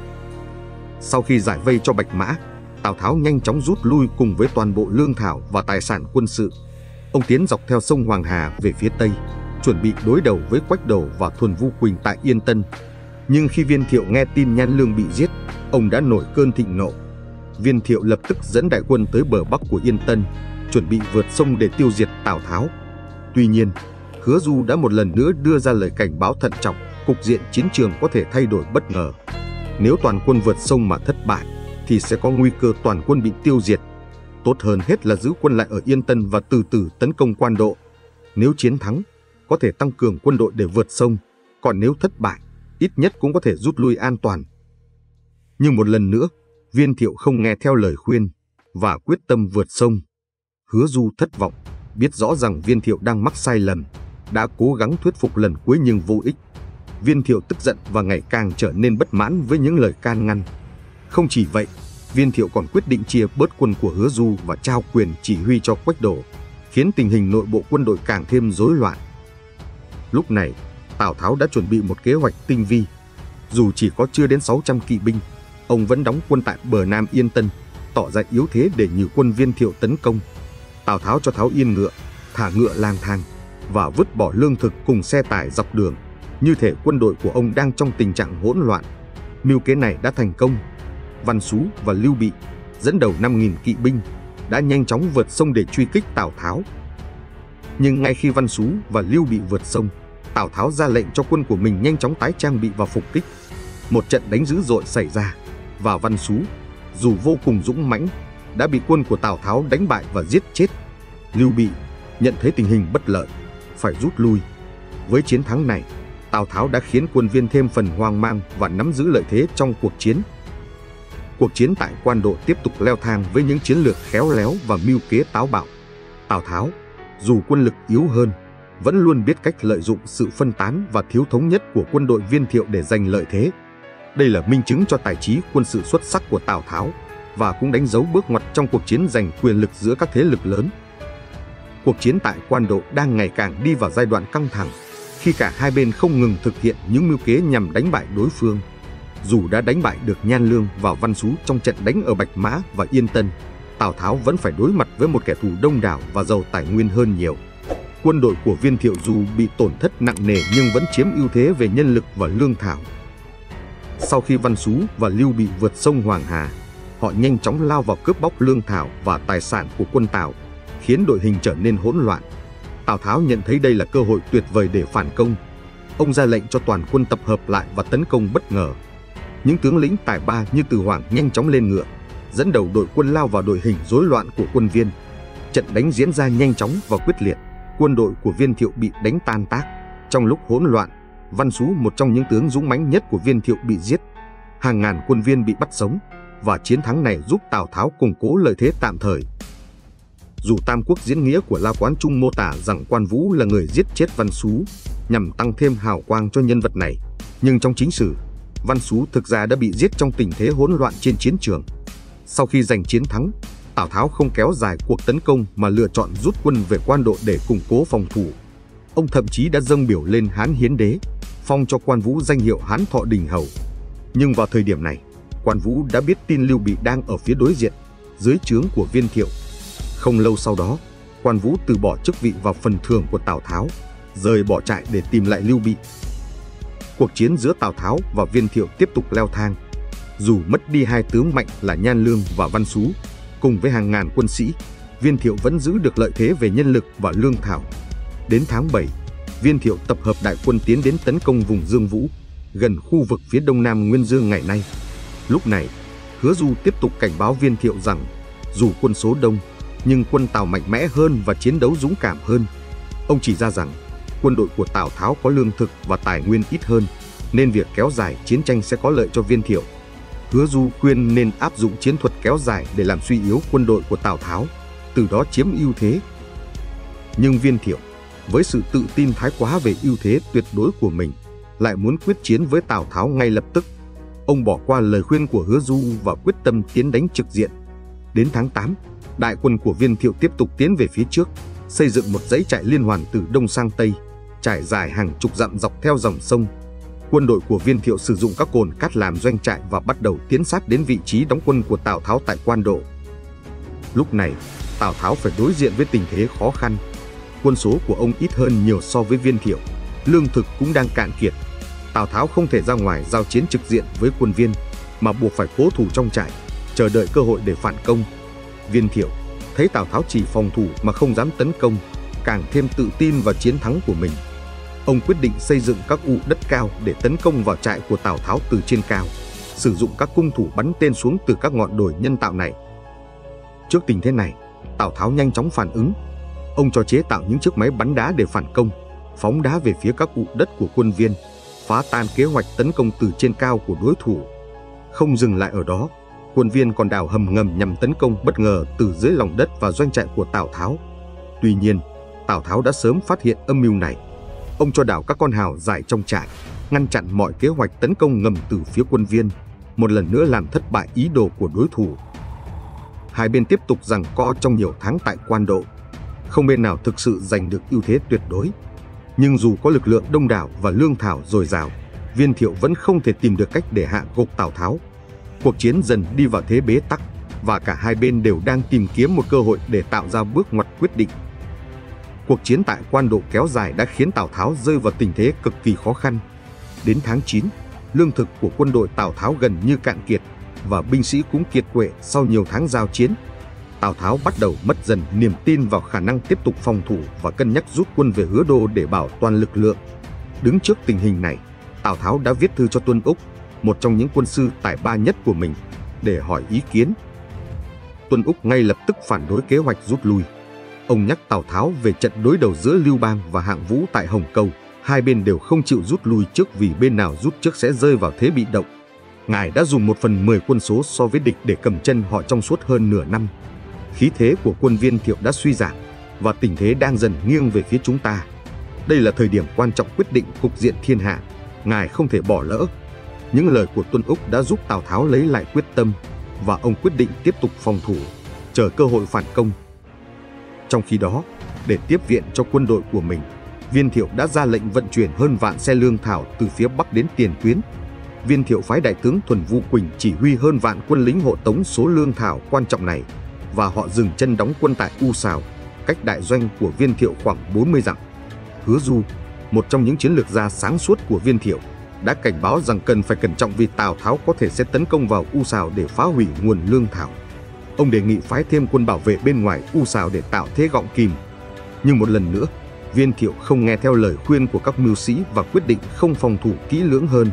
Sau khi giải vây cho Bạch Mã, Tào Tháo nhanh chóng rút lui cùng với toàn bộ lương thảo và tài sản quân sự. Ông tiến dọc theo sông Hoàng Hà về phía Tây, chuẩn bị đối đầu với Quách Đồ và Thuần Vu Quỳnh tại Yên Tân. Nhưng khi Viên Thiệu nghe tin Nhan Lương bị giết, ông đã nổi cơn thịnh nộ. Viên Thiệu lập tức dẫn đại quân tới bờ bắc của Yên Tân, chuẩn bị vượt sông để tiêu diệt Tào Tháo. Tuy nhiên, Hứa Du đã một lần nữa đưa ra lời cảnh báo thận trọng, cục diện chiến trường có thể thay đổi bất ngờ. Nếu toàn quân vượt sông mà thất bại, thì sẽ có nguy cơ toàn quân bị tiêu diệt. Tốt hơn hết là giữ quân lại ở Yên Tân và từ từ tấn công Quan Độ. Nếu chiến thắng, có thể tăng cường quân đội để vượt sông, còn nếu thất bại, ít nhất cũng có thể rút lui an toàn. Nhưng một lần nữa, Viên Thiệu không nghe theo lời khuyên và quyết tâm vượt sông. Hứa Du thất vọng, biết rõ rằng Viên Thiệu đang mắc sai lầm, đã cố gắng thuyết phục lần cuối nhưng vô ích. Viên Thiệu tức giận và ngày càng trở nên bất mãn với những lời can ngăn. Không chỉ vậy, Viên Thiệu còn quyết định chia bớt quân của Hứa Du và trao quyền chỉ huy cho Quách Đồ, khiến tình hình nội bộ quân đội càng thêm rối loạn. Lúc này, Tào Tháo đã chuẩn bị một kế hoạch tinh vi. Dù chỉ có chưa đến sáu trăm kỵ binh, ông vẫn đóng quân tại bờ nam Yên Tân, tỏ ra yếu thế để nhử quân Viên Thiệu tấn công. Tào Tháo cho tháo yên ngựa, thả ngựa lang thang và vứt bỏ lương thực cùng xe tải dọc đường, như thể quân đội của ông đang trong tình trạng hỗn loạn. Mưu kế này đã thành công. Văn Sú và Lưu Bị, dẫn đầu năm nghìn kỵ binh, đã nhanh chóng vượt sông để truy kích Tào Tháo. Nhưng ngay khi Văn Sú và Lưu Bị vượt sông, Tào Tháo ra lệnh cho quân của mình nhanh chóng tái trang bị và phục kích. Một trận đánh dữ dội xảy ra, và Văn Sú, dù vô cùng dũng mãnh, đã bị quân của Tào Tháo đánh bại và giết chết. Lưu Bị nhận thấy tình hình bất lợi, phải rút lui. Với chiến thắng này, Tào Tháo đã khiến quân Viên thêm phần hoang mang và nắm giữ lợi thế trong cuộc chiến. Cuộc chiến tại Quan Độ tiếp tục leo thang với những chiến lược khéo léo và mưu kế táo bạo. Tào Tháo, dù quân lực yếu hơn, vẫn luôn biết cách lợi dụng sự phân tán và thiếu thống nhất của quân đội Viên Thiệu để giành lợi thế. Đây là minh chứng cho tài trí quân sự xuất sắc của Tào Tháo và cũng đánh dấu bước ngoặt trong cuộc chiến giành quyền lực giữa các thế lực lớn. Cuộc chiến tại Quan Độ đang ngày càng đi vào giai đoạn căng thẳng, khi cả hai bên không ngừng thực hiện những mưu kế nhằm đánh bại đối phương. Dù đã đánh bại được Nhan Lương và Văn Sú trong trận đánh ở Bạch Mã và Yên Tân, Tào Tháo vẫn phải đối mặt với một kẻ thù đông đảo và giàu tài nguyên hơn nhiều. Quân đội của Viên Thiệu dù bị tổn thất nặng nề nhưng vẫn chiếm ưu thế về nhân lực và lương thảo. Sau khi Văn Sú và Lưu Bị vượt sông Hoàng Hà, họ nhanh chóng lao vào cướp bóc lương thảo và tài sản của quân Tào, khiến đội hình trở nên hỗn loạn. Tào Tháo nhận thấy đây là cơ hội tuyệt vời để phản công. Ông ra lệnh cho toàn quân tập hợp lại và tấn công bất ngờ. Những tướng lĩnh tài ba như Từ Hoàng nhanh chóng lên ngựa, dẫn đầu đội quân lao vào đội hình rối loạn của quân Viên. Trận đánh diễn ra nhanh chóng và quyết liệt. Quân đội của Viên Thiệu bị đánh tan tác. Trong lúc hỗn loạn, Văn Sú, một trong những tướng dũng mãnh nhất của Viên Thiệu, bị giết. Hàng ngàn quân Viên bị bắt sống, và chiến thắng này giúp Tào Tháo củng cố lợi thế tạm thời. Dù Tam Quốc Diễn Nghĩa của La Quán Trung mô tả rằng Quan Vũ là người giết chết Văn Sú nhằm tăng thêm hào quang cho nhân vật này, nhưng trong chính sử, Văn Sú thực ra đã bị giết trong tình thế hỗn loạn trên chiến trường. Sau khi giành chiến thắng, Tào Tháo không kéo dài cuộc tấn công mà lựa chọn rút quân về Quan Độ để củng cố phòng thủ. Ông thậm chí đã dâng biểu lên Hán Hiến Đế, phong cho Quan Vũ danh hiệu Hán Thọ Đình Hầu. Nhưng vào thời điểm này, Quan Vũ đã biết tin Lưu Bị đang ở phía đối diện, dưới trướng của Viên Thiệu. Không lâu sau đó, Quan Vũ từ bỏ chức vị và phần thưởng của Tào Tháo, rời bỏ trại để tìm lại Lưu Bị. Cuộc chiến giữa Tào Tháo và Viên Thiệu tiếp tục leo thang. Dù mất đi hai tướng mạnh là Nhan Lương và Văn Sú, cùng với hàng ngàn quân sĩ, Viên Thiệu vẫn giữ được lợi thế về nhân lực và lương thảo. Đến tháng bảy, Viên Thiệu tập hợp đại quân tiến đến tấn công vùng Dương Vũ, gần khu vực phía đông nam Nguyên Dương ngày nay. Lúc này, Hứa Du tiếp tục cảnh báo Viên Thiệu rằng, dù quân số đông, nhưng quân Tào mạnh mẽ hơn và chiến đấu dũng cảm hơn. Ông chỉ ra rằng, quân đội của Tào Tháo có lương thực và tài nguyên ít hơn, nên việc kéo dài chiến tranh sẽ có lợi cho Viên Thiệu. Hứa Du khuyên nên áp dụng chiến thuật kéo dài để làm suy yếu quân đội của Tào Tháo, từ đó chiếm ưu thế. Nhưng Viên Thiệu, với sự tự tin thái quá về ưu thế tuyệt đối của mình, lại muốn quyết chiến với Tào Tháo ngay lập tức. Ông bỏ qua lời khuyên của Hứa Du và quyết tâm tiến đánh trực diện. Đến tháng tám, đại quân của Viên Thiệu tiếp tục tiến về phía trước, xây dựng một dãy trại liên hoàn từ đông sang tây, trải dài hàng chục dặm dọc theo dòng sông. Quân đội của Viên Thiệu sử dụng các cồn cát làm doanh trại và bắt đầu tiến sát đến vị trí đóng quân của Tào Tháo tại Quan Độ. Lúc này, Tào Tháo phải đối diện với tình thế khó khăn. Quân số của ông ít hơn nhiều so với Viên Thiệu, lương thực cũng đang cạn kiệt. Tào Tháo không thể ra ngoài giao chiến trực diện với quân Viên, mà buộc phải cố thủ trong trại, chờ đợi cơ hội để phản công. Viên Thiệu thấy Tào Tháo chỉ phòng thủ mà không dám tấn công, càng thêm tự tin vào chiến thắng của mình. Ông quyết định xây dựng các ụ đất cao để tấn công vào trại của Tào Tháo từ trên cao, sử dụng các cung thủ bắn tên xuống từ các ngọn đồi nhân tạo này. Trước tình thế này, Tào Tháo nhanh chóng phản ứng. Ông cho chế tạo những chiếc máy bắn đá để phản công, phóng đá về phía các ụ đất của quân Viên, phá tan kế hoạch tấn công từ trên cao của đối thủ. Không dừng lại ở đó, quân Viên còn đào hầm ngầm nhằm tấn công bất ngờ từ dưới lòng đất vào doanh trại của Tào Tháo. Tuy nhiên, Tào Tháo đã sớm phát hiện âm mưu này. Ông cho đào các con hào dài trong trại, ngăn chặn mọi kế hoạch tấn công ngầm từ phía quân Viên, một lần nữa làm thất bại ý đồ của đối thủ. Hai bên tiếp tục giằng co trong nhiều tháng tại Quan Độ. Không bên nào thực sự giành được ưu thế tuyệt đối. Nhưng dù có lực lượng đông đảo và lương thảo dồi dào, Viên Thiệu vẫn không thể tìm được cách để hạ gục Tào Tháo. Cuộc chiến dần đi vào thế bế tắc, và cả hai bên đều đang tìm kiếm một cơ hội để tạo ra bước ngoặt quyết định. Cuộc chiến tại Quan Độ kéo dài đã khiến Tào Tháo rơi vào tình thế cực kỳ khó khăn. Đến tháng chín, lương thực của quân đội Tào Tháo gần như cạn kiệt, và binh sĩ cũng kiệt quệ sau nhiều tháng giao chiến. Tào Tháo bắt đầu mất dần niềm tin vào khả năng tiếp tục phòng thủ và cân nhắc rút quân về Hứa Đô để bảo toàn lực lượng. Đứng trước tình hình này, Tào Tháo đã viết thư cho Tuân Úc, một trong những quân sư tài ba nhất của mình, để hỏi ý kiến. Tuân Úc ngay lập tức phản đối kế hoạch rút lui. Ông nhắc Tào Tháo về trận đối đầu giữa Lưu Bang và Hạng Vũ tại Hồng Câu. Hai bên đều không chịu rút lui trước vì bên nào rút trước sẽ rơi vào thế bị động. Ngài đã dùng một phần mười quân số so với địch để cầm chân họ trong suốt hơn nửa năm. Khí thế của quân Viên Thiệu đã suy giảm và tình thế đang dần nghiêng về phía chúng ta. Đây là thời điểm quan trọng quyết định cục diện thiên hạ, ngài không thể bỏ lỡ. Những lời của Tuân Úc đã giúp Tào Tháo lấy lại quyết tâm và ông quyết định tiếp tục phòng thủ, chờ cơ hội phản công. Trong khi đó, để tiếp viện cho quân đội của mình, Viên Thiệu đã ra lệnh vận chuyển hơn vạn xe lương thảo từ phía Bắc đến tiền tuyến. Viên Thiệu phái đại tướng Thuần Vu Quỳnh chỉ huy hơn vạn quân lính hộ tống số lương thảo quan trọng này, và họ dừng chân đóng quân tại U Sào, cách đại doanh của Viên Thiệu khoảng bốn mươi dặm. Hứa Du, một trong những chiến lược gia sáng suốt của Viên Thiệu, đã cảnh báo rằng cần phải cẩn trọng vì Tào Tháo có thể sẽ tấn công vào U Sào để phá hủy nguồn lương thảo. Ông đề nghị phái thêm quân bảo vệ bên ngoài U Sào để tạo thế gọng kìm. Nhưng một lần nữa, Viên Thiệu không nghe theo lời khuyên của các mưu sĩ và quyết định không phòng thủ kỹ lưỡng hơn.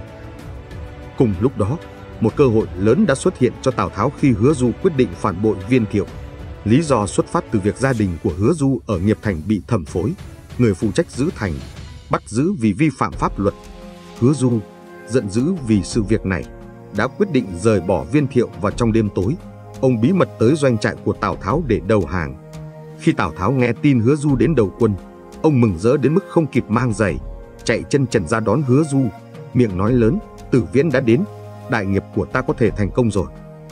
Cùng lúc đó, một cơ hội lớn đã xuất hiện cho Tào Tháo khi Hứa Du quyết định phản bội Viên Thiệu. Lý do xuất phát từ việc gia đình của Hứa Du ở Nghiệp Thành bị thẩm phối, người phụ trách giữ thành, bắt giữ vì vi phạm pháp luật. Hứa Du, giận dữ vì sự việc này, đã quyết định rời bỏ Viên Thiệu và trong đêm tối, ông bí mật tới doanh trại của Tào Tháo để đầu hàng. Khi Tào Tháo nghe tin Hứa Du đến đầu quân, ông mừng rỡ đến mức không kịp mang giày, chạy chân trần ra đón Hứa Du, miệng nói lớn, Tử Viễn đã đến, đại nghiệp của ta có thể thành công rồi.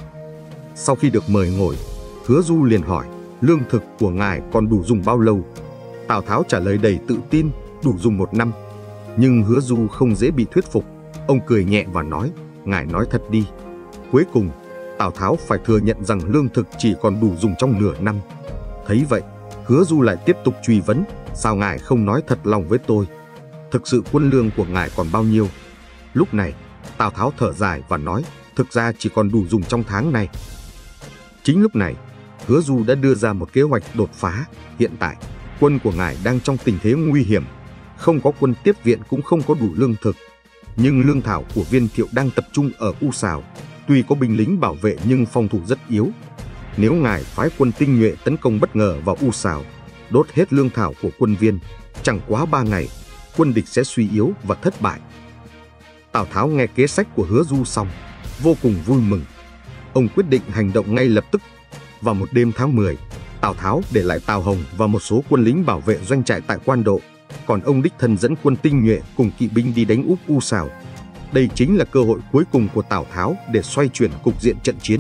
Sau khi được mời ngồi, Hứa Du liền hỏi, lương thực của ngài còn đủ dùng bao lâu? Tào Tháo trả lời đầy tự tin, đủ dùng một năm. Nhưng Hứa Du không dễ bị thuyết phục, ông cười nhẹ và nói, ngài nói thật đi. Cuối cùng, Tào Tháo phải thừa nhận rằng lương thực chỉ còn đủ dùng trong nửa năm. Thấy vậy, Hứa Du lại tiếp tục truy vấn, sao ngài không nói thật lòng với tôi? Thực sự quân lương của ngài còn bao nhiêu? Lúc này, Tào Tháo thở dài và nói, thực ra chỉ còn đủ dùng trong tháng này. Chính lúc này, Hứa Du đã đưa ra một kế hoạch đột phá. Hiện tại, quân của ngài đang trong tình thế nguy hiểm, không có quân tiếp viện cũng không có đủ lương thực. Nhưng lương thảo của Viên Thiệu đang tập trung ở U Sào, tuy có binh lính bảo vệ nhưng phòng thủ rất yếu. Nếu ngài phái quân tinh nhuệ tấn công bất ngờ vào U Sào, đốt hết lương thảo của quân Viên, chẳng quá ba ngày, quân địch sẽ suy yếu và thất bại. Tào Tháo nghe kế sách của Hứa Du xong, vô cùng vui mừng. Ông quyết định hành động ngay lập tức. Vào một đêm tháng mười, Tào Tháo để lại Tào Hồng và một số quân lính bảo vệ doanh trại tại Quan Độ, còn ông đích thân dẫn quân tinh nhuệ cùng kỵ binh đi đánh úp U Sào. Đây chính là cơ hội cuối cùng của Tào Tháo để xoay chuyển cục diện trận chiến.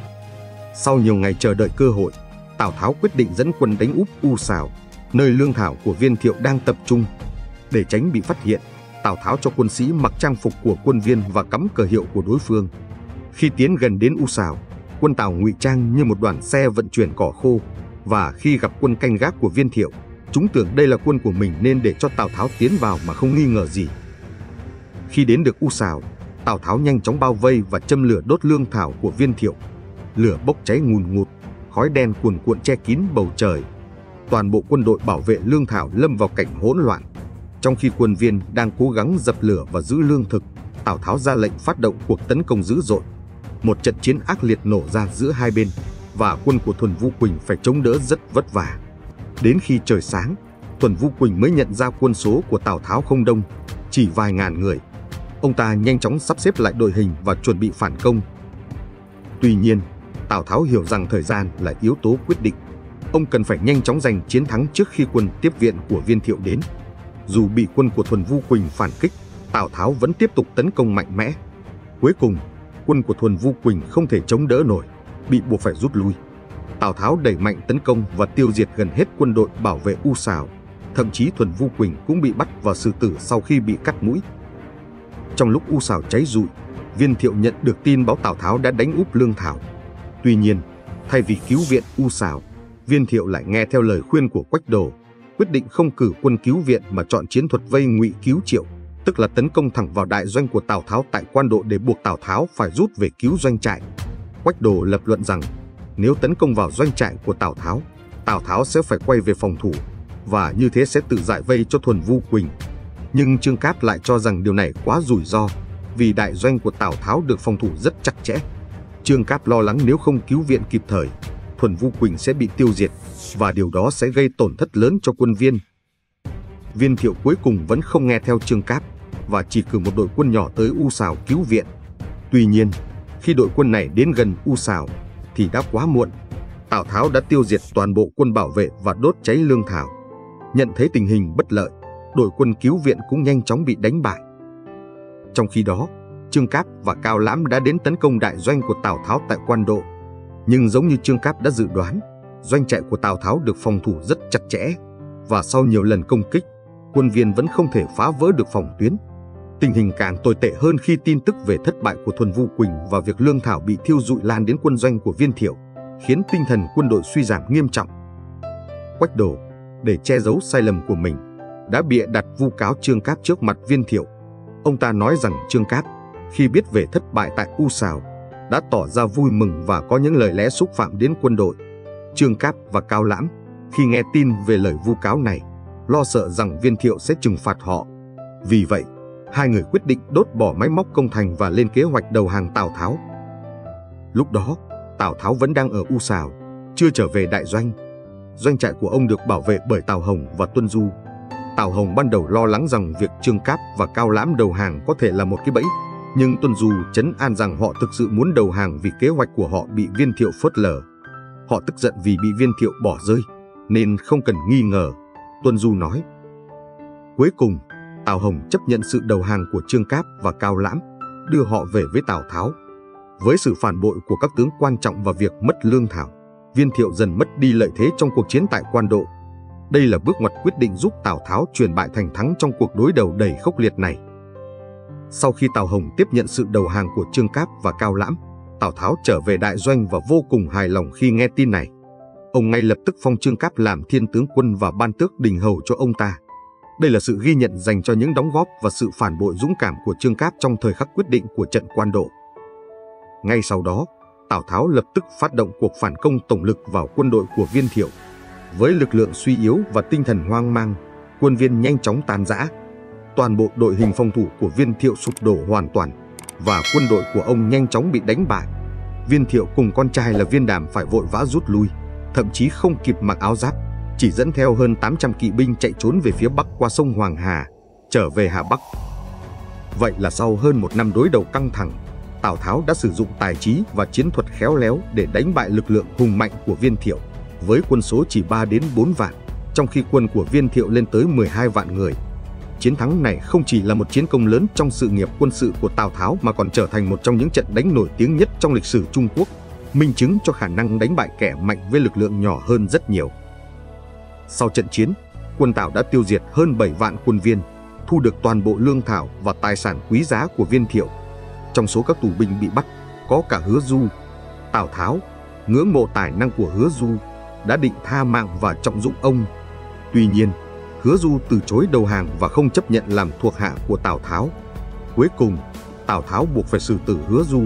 Sau nhiều ngày chờ đợi cơ hội, Tào Tháo quyết định dẫn quân đánh úp U Sào, nơi lương thảo của Viên Thiệu đang tập trung. Để tránh bị phát hiện, Tào Tháo cho quân sĩ mặc trang phục của quân Viên và cắm cờ hiệu của đối phương. Khi tiến gần đến U Sào, quân Tào ngụy trang như một đoàn xe vận chuyển cỏ khô, và khi gặp quân canh gác của Viên Thiệu, chúng tưởng đây là quân của mình nên để cho Tào Tháo tiến vào mà không nghi ngờ gì. Khi đến được U Sào, Tào Tháo nhanh chóng bao vây và châm lửa đốt lương thảo của Viên Thiệu. Lửa bốc cháy ngùn ngụt, khói đen cuồn cuộn che kín bầu trời. Toàn bộ quân đội bảo vệ lương thảo lâm vào cảnh hỗn loạn. Trong khi quân Viên đang cố gắng dập lửa và giữ lương thực, Tào Tháo ra lệnh phát động cuộc tấn công dữ dội. Một trận chiến ác liệt nổ ra giữa hai bên, và quân của Thuần Vu Quỳnh phải chống đỡ rất vất vả. Đến khi trời sáng, Thuần Vu Quỳnh mới nhận ra quân số của Tào Tháo không đông, chỉ vài ngàn người. Ông ta nhanh chóng sắp xếp lại đội hình và chuẩn bị phản công. Tuy nhiên, Tào Tháo hiểu rằng thời gian là yếu tố quyết định. Ông cần phải nhanh chóng giành chiến thắng trước khi quân tiếp viện của Viên Thiệu đến. Dù bị quân của Thuần Vu Quỳnh phản kích, Tào Tháo vẫn tiếp tục tấn công mạnh mẽ. Cuối cùng, quân của Thuần Vu Quỳnh không thể chống đỡ nổi, bị buộc phải rút lui. Tào Tháo đẩy mạnh tấn công và tiêu diệt gần hết quân đội bảo vệ U Sào. Thậm chí Thuần Vu Quỳnh cũng bị bắt vào xử tử sau khi bị cắt mũi. Trong lúc U Sào cháy rụi, Viên Thiệu nhận được tin báo Tào Tháo đã đánh úp lương thảo. Tuy nhiên, thay vì cứu viện U Sào, Viên Thiệu lại nghe theo lời khuyên của Quách Đồ, quyết định không cử quân cứu viện mà chọn chiến thuật vây ngụy cứu Triệu. tức là tấn công thẳng vào đại doanh của Tào Tháo tại Quan Độ để buộc Tào Tháo phải rút về cứu doanh trại. Quách Đồ lập luận rằng nếu tấn công vào doanh trại của Tào Tháo, Tào Tháo sẽ phải quay về phòng thủ và như thế sẽ tự giải vây cho Thuần Vu Quỳnh. Nhưng Trương Cáp lại cho rằng điều này quá rủi ro vì đại doanh của Tào Tháo được phòng thủ rất chặt chẽ. Trương Cáp lo lắng nếu không cứu viện kịp thời, Thuần Vu Quỳnh sẽ bị tiêu diệt và điều đó sẽ gây tổn thất lớn cho quân Viên. Viên Thiệu cuối cùng vẫn không nghe theo Trương Cáp và chỉ cử một đội quân nhỏ tới U Sào cứu viện. Tuy nhiên, khi đội quân này đến gần U Sào thì đã quá muộn. Tào Tháo đã tiêu diệt toàn bộ quân bảo vệ và đốt cháy lương thảo. Nhận thấy tình hình bất lợi, đội quân cứu viện cũng nhanh chóng bị đánh bại. Trong khi đó, Trương Cáp và Cao Lãm đã đến tấn công đại doanh của Tào Tháo tại Quan Độ. Nhưng giống như Trương Cáp đã dự đoán, doanh trại của Tào Tháo được phòng thủ rất chặt chẽ và sau nhiều lần công kích, quân Viên vẫn không thể phá vỡ được phòng tuyến. Tình hình càng tồi tệ hơn khi tin tức về thất bại của Thuần Vu Quỳnh và việc lương thảo bị thiêu rụi lan đến quân doanh của Viên Thiệu, khiến tinh thần quân đội suy giảm nghiêm trọng. Quách Đồ, để che giấu sai lầm của mình, đã bịa đặt vu cáo Trương Cáp trước mặt Viên Thiệu. Ông ta nói rằng Trương Cáp, khi biết về thất bại tại U Sào, đã tỏ ra vui mừng và có những lời lẽ xúc phạm đến quân đội. Trương Cáp và Cao Lãm, khi nghe tin về lời vu cáo này, lo sợ rằng Viên Thiệu sẽ trừng phạt họ. Vì vậy, hai người quyết định đốt bỏ máy móc công thành và lên kế hoạch đầu hàng Tào Tháo. Lúc đó, Tào Tháo vẫn đang ở U Sào, chưa trở về đại doanh. Doanh trại của ông được bảo vệ bởi Tào Hồng và Tuân Du. Tào Hồng ban đầu lo lắng rằng việc Trương Cáp và Cao Lãm đầu hàng có thể là một cái bẫy, nhưng Tuân Du trấn an rằng họ thực sự muốn đầu hàng vì kế hoạch của họ bị Viên Thiệu phớt lờ. Họ tức giận vì bị Viên Thiệu bỏ rơi, nên không cần nghi ngờ, Tuân Du nói. Cuối cùng, Tào Hồng chấp nhận sự đầu hàng của Trương Cáp và Cao Lãm, đưa họ về với Tào Tháo. Với sự phản bội của các tướng quan trọng và việc mất lương thảo, Viên Thiệu dần mất đi lợi thế trong cuộc chiến tại Quan Độ. Đây là bước ngoặt quyết định giúp Tào Tháo chuyển bại thành thắng trong cuộc đối đầu đầy khốc liệt này. Sau khi Tào Hồng tiếp nhận sự đầu hàng của Trương Cáp và Cao Lãm, Tào Tháo trở về đại doanh và vô cùng hài lòng khi nghe tin này. Ông ngay lập tức phong Trương Cáp làm thiên tướng quân và ban tước đình hầu cho ông ta. Đây là sự ghi nhận dành cho những đóng góp và sự phản bội dũng cảm của Trương Cáp trong thời khắc quyết định của trận Quan Độ. Ngay sau đó, Tào Tháo lập tức phát động cuộc phản công tổng lực vào quân đội của Viên Thiệu. Với lực lượng suy yếu và tinh thần hoang mang, quân Viên nhanh chóng tan rã. Toàn bộ đội hình phòng thủ của Viên Thiệu sụp đổ hoàn toàn và quân đội của ông nhanh chóng bị đánh bại. Viên Thiệu cùng con trai là Viên Đàm phải vội vã rút lui, thậm chí không kịp mặc áo giáp, chỉ dẫn theo hơn tám trăm kỵ binh chạy trốn về phía bắc qua sông Hoàng Hà, trở về Hà Bắc. Vậy là sau hơn một năm đối đầu căng thẳng, Tào Tháo đã sử dụng tài trí và chiến thuật khéo léo để đánh bại lực lượng hùng mạnh của Viên Thiệu, với quân số chỉ ba đến bốn vạn, trong khi quân của Viên Thiệu lên tới mười hai vạn người. Chiến thắng này không chỉ là một chiến công lớn trong sự nghiệp quân sự của Tào Tháo mà còn trở thành một trong những trận đánh nổi tiếng nhất trong lịch sử Trung Quốc, minh chứng cho khả năng đánh bại kẻ mạnh với lực lượng nhỏ hơn rất nhiều. Sau trận chiến, quân Tào đã tiêu diệt hơn bảy vạn quân Viên, thu được toàn bộ lương thảo và tài sản quý giá của Viên Thiệu. Trong số các tù binh bị bắt, có cả Hứa Du. Tào Tháo, ngưỡng mộ tài năng của Hứa Du, đã định tha mạng và trọng dụng ông. Tuy nhiên, Hứa Du từ chối đầu hàng và không chấp nhận làm thuộc hạ của Tào Tháo. Cuối cùng, Tào Tháo buộc phải xử tử Hứa Du.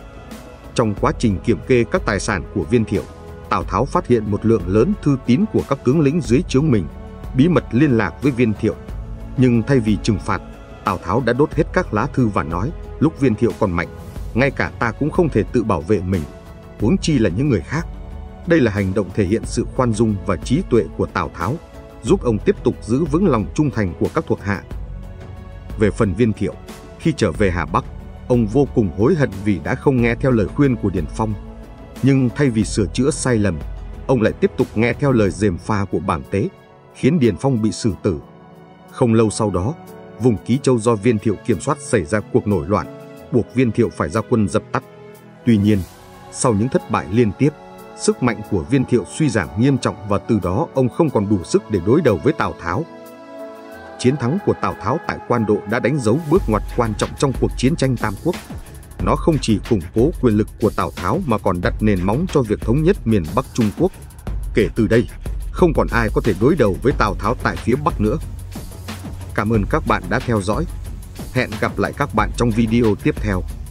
Trong quá trình kiểm kê các tài sản của Viên Thiệu, Tào Tháo phát hiện một lượng lớn thư tín của các tướng lĩnh dưới trướng mình, bí mật liên lạc với Viên Thiệu. Nhưng thay vì trừng phạt, Tào Tháo đã đốt hết các lá thư và nói, lúc Viên Thiệu còn mạnh, ngay cả ta cũng không thể tự bảo vệ mình, huống chi là những người khác. Đây là hành động thể hiện sự khoan dung và trí tuệ của Tào Tháo, giúp ông tiếp tục giữ vững lòng trung thành của các thuộc hạ. Về phần Viên Thiệu, khi trở về Hà Bắc, ông vô cùng hối hận vì đã không nghe theo lời khuyên của Điền Phong. Nhưng thay vì sửa chữa sai lầm, ông lại tiếp tục nghe theo lời gièm pha của Bàng Tế, khiến Điền Phong bị xử tử. Không lâu sau đó, vùng Ký Châu do Viên Thiệu kiểm soát xảy ra cuộc nổi loạn, buộc Viên Thiệu phải ra quân dập tắt. Tuy nhiên, sau những thất bại liên tiếp, sức mạnh của Viên Thiệu suy giảm nghiêm trọng và từ đó ông không còn đủ sức để đối đầu với Tào Tháo. Chiến thắng của Tào Tháo tại Quan Độ đã đánh dấu bước ngoặt quan trọng trong cuộc chiến tranh Tam Quốc. Nó không chỉ củng cố quyền lực của Tào Tháo mà còn đặt nền móng cho việc thống nhất miền Bắc Trung Quốc. Kể từ đây, không còn ai có thể đối đầu với Tào Tháo tại phía Bắc nữa. Cảm ơn các bạn đã theo dõi. Hẹn gặp lại các bạn trong video tiếp theo.